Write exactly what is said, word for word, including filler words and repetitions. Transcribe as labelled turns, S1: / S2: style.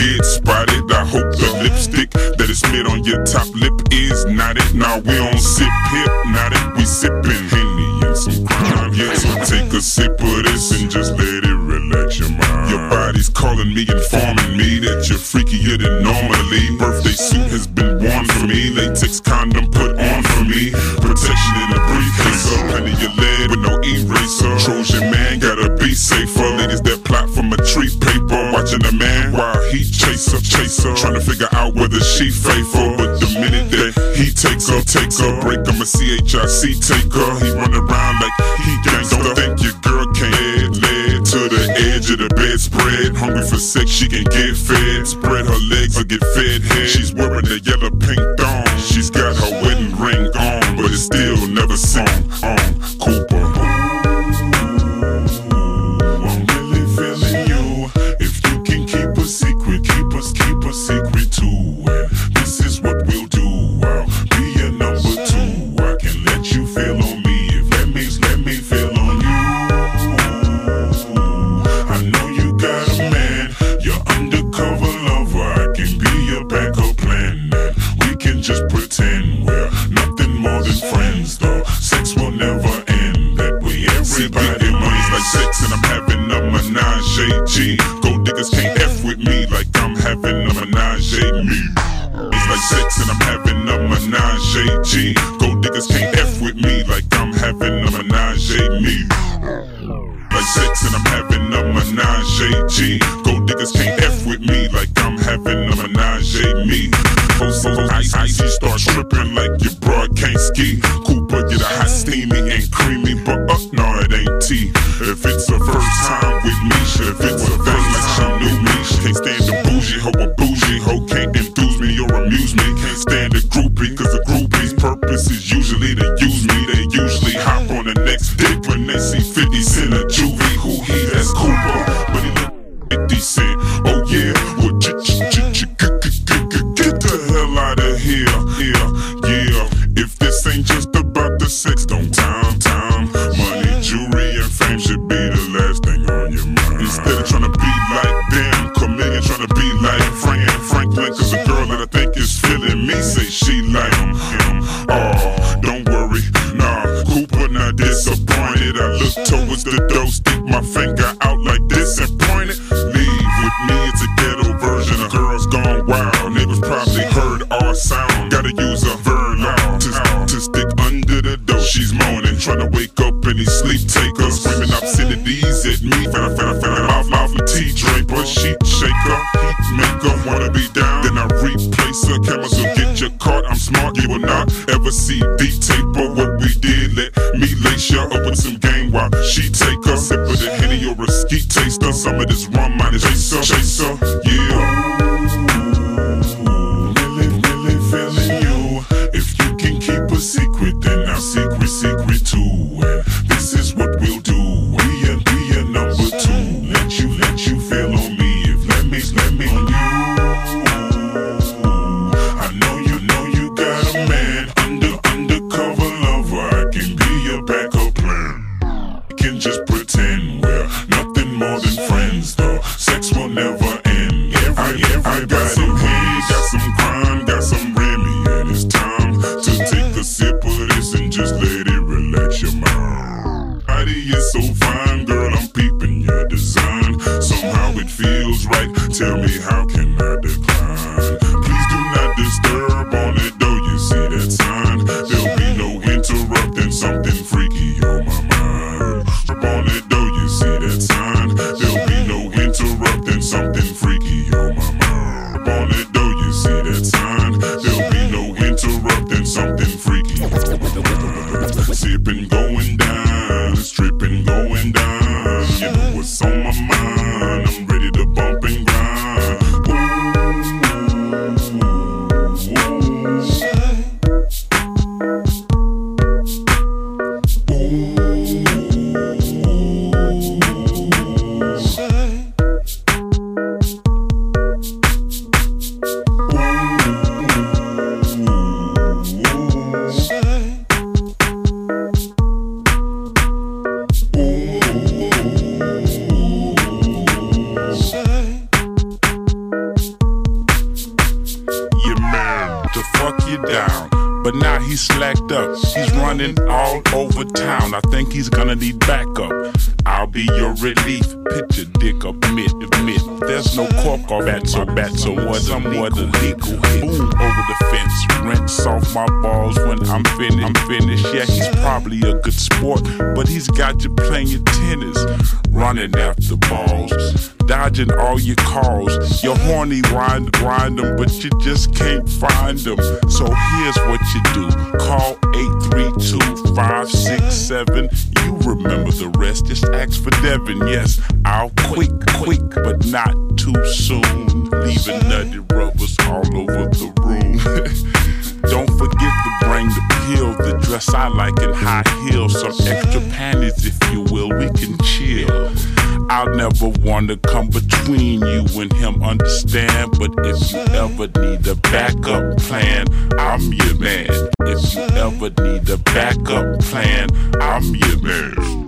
S1: get spotted. I hope the lipstick that is smeared on your top lip is knotted. Now we don't sip hypnotic, we sippin' Henny and some crime. Yeah, so take a sip of this and just let it relax your mind. Your body's calling me, informing me that you're freakier than normally. Birthday suit has been worn for me, latex condom put on for me, protection in a briefcase, so plenty of lead with no eraser. Trojan man gotta be safer. Ladies that plot from a tree paper, watching a man while he chase her, chase her, trying to figure out whether she faithful. But the minute that he takes her, takes her, break him a C H I C taker. He run around like he gangsta. Don't think your girl can't head led to the edge of the bedspread. Hungry for sex, she can get fed. Spread her legs or get fed head. She's wearing a yellow pink thong. She's got her wedding ring on, but it's still never seen on Cooper. Secret too, and this is what we'll do. I'll be your number two. I can let you feel on me if that means let me feel on you. I know you got a man, you're undercover lover. I can be your backup plan, and we can just pretend we're nothing more than friends. Though sex will never end that way. Everybody money's like sex, and I'm having a menage a G. Gold diggers can't F with me like I'm having a menage a me. It's like sex and I'm having a menage a G. Gold diggers can't F with me like I'm having a menage a me. Like sex and I'm having a menage a G. Gold diggers can't F with me like I'm having a menage a me. Oh, so ice, icy, start tripping like your broad can't ski. Cooper get a hot, steamy and creamy, but uh, no, it ain't tea. If it's a first time with me, if it's a thing like she knew me, she can't stand the bougie hoe, a bougie hoe can't enthuse me or amuse me. Can't stand a groupie, cause a groupie's purpose is usually to use me. They usually hop on the next dick when they see fifty cent a juvie. Who he? That's Cooper, but he look fifty cent. Oh yeah, well, ch ch ch ch get the hell out of here, here, yeah. If this ain't just about the sex, don't time, time. Money, jewelry, and fame should be the last thing on your mind. Instead of trying to be like them, Chameleon trying to be like Frank and Franklin, cause a girl that I think is feeling me say she like him, him. Oh, don't worry, nah, Cooper not disappointed. I look towards the door, stick my finger out like this and point it. Leave with me, it's a ghetto version of Girls Gone Wild. Neighbors probably heard our sound. Gotta use a verb to, to stick under the door. She's moaning, trying to wake up any sleep taker, screaming obscenities at me. Finna, finna, finna, mouth, mouth, and tea draper, sheet shaker, heat maker, wanna be down, then I replace her. Cameras will get you caught, I'm smart, you will not ever see the tape of what we did. Let me lace ya up with some game while she take her sip of the Henny or a ski taster. Some of this rum minus chaser, chaser, yeah. Secret, then our secret, secret too. And this is what we'll do. We and be a number two. Let you, let you feel on me. If let me, let me on you. I know you know you got a man. Under, undercover lover. I can be your backup plan. We can just pretend we're nothing more than friends. Though sex will never end.
S2: but now he's slacked up. He's running all over town. I think he's gonna need backup. I'll be your relief. Put your dick up, admit, admit. There's no cork off at so bad, so what somewhat illegal hit. Boom over the fence, rinse off my balls when I'm finished. I'm finished. Yeah, he's probably a good sport, but he's got you playing your tennis, running after balls, dodging all your calls. You're horny, wind, wind them, but you just can't find them. So here's what you do: call eight three two, five six seven. You remember the rest. Just ask for Devin. Yes, I'll quick, quick, but not too soon, leaving nutty rubbers all over the room. Don't forget to bring the pill, the dress I like in high heels, some extra panties if you will. We can chill. I'll never wanna come between you and him, understand? But if you ever need a backup plan, I'm your man. If you ever need a backup plan, I'm your man.